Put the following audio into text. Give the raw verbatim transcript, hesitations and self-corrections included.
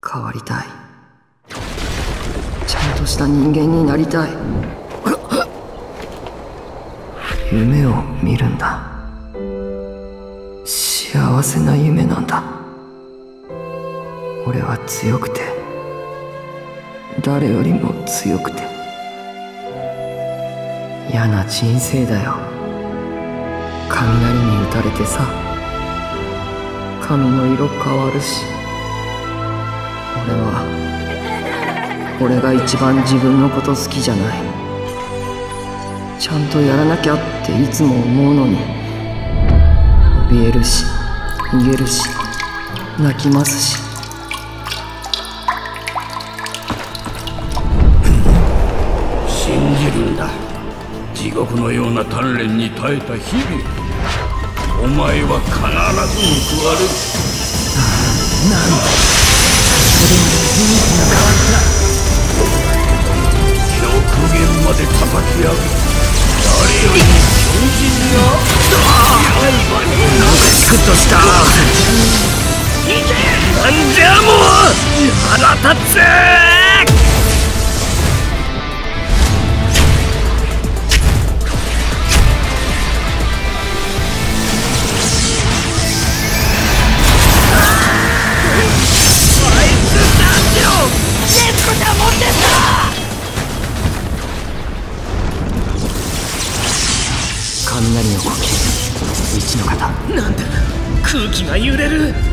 変わりたい。ちゃんとした人間になりたい。夢を見るんだ。幸せな夢なんだ。俺は強くて、誰よりも強くて。嫌な人生だよ。雷に打たれてさ、髪の色変わるし。俺は俺が一番自分のこと好きじゃない。ちゃんとやらなきゃっていつも思うのに、怯えるし逃げるし泣きますし。 信じるんだ。地獄のような鍛錬に耐えた日々、お前は必ず報われる。 なんだ、それに雰囲気が変わった。 極限まで叩き上げ、誰よりも強靭にあったなんかチクッとした。 いけ、なんじゃもう腹立つ。 雷の呼吸、一の型。 なんだ、空気が揺れる。